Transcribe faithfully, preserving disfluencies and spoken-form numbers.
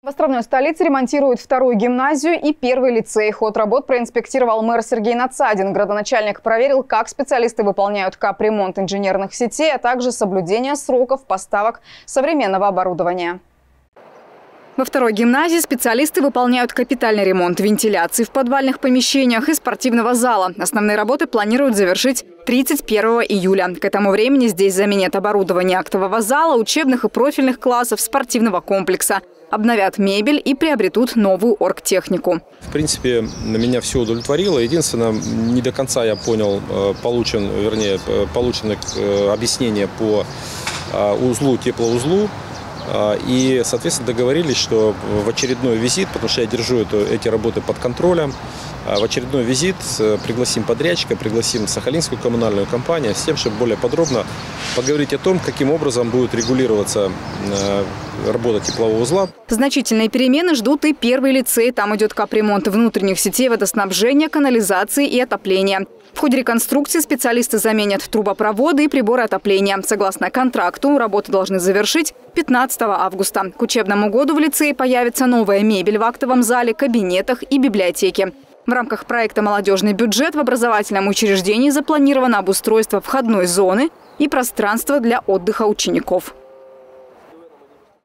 В островной столице ремонтируют вторую гимназию и первый лицей. Ход работ проинспектировал мэр Сергей Надсадин. Градоначальник проверил, как специалисты выполняют капремонт инженерных сетей, а также соблюдение сроков поставок современного оборудования. Во второй гимназии специалисты выполняют капитальный ремонт вентиляции в подвальных помещениях и спортивного зала. Основные работы планируют завершить тридцать первого июля. К этому времени здесь заменят оборудование актового зала, учебных и профильных классов, спортивного комплекса. Обновят мебель и приобретут новую оргтехнику. В принципе, на меня все удовлетворило. Единственное, не до конца я понял, получен, вернее, получено объяснение по узлу, теплоузлу. И, соответственно, договорились, что в очередной визит, потому что я держу это, эти работы под контролем, в очередной визит пригласим подрядчика, пригласим Сахалинскую коммунальную компанию с тем, чтобы более подробно поговорить о том, каким образом будет регулироваться работа теплового узла. Значительные перемены ждут и первый лицей. Там идет капремонт внутренних сетей водоснабжения, канализации и отопления. В ходе реконструкции специалисты заменят трубопроводы и приборы отопления. Согласно контракту, работы должны завершить пятнадцатого августа. К учебному году в лицее появится новая мебель в актовом зале, кабинетах и библиотеке. В рамках проекта «Молодежный бюджет» в образовательном учреждении запланировано обустройство входной зоны и пространства для отдыха учеников.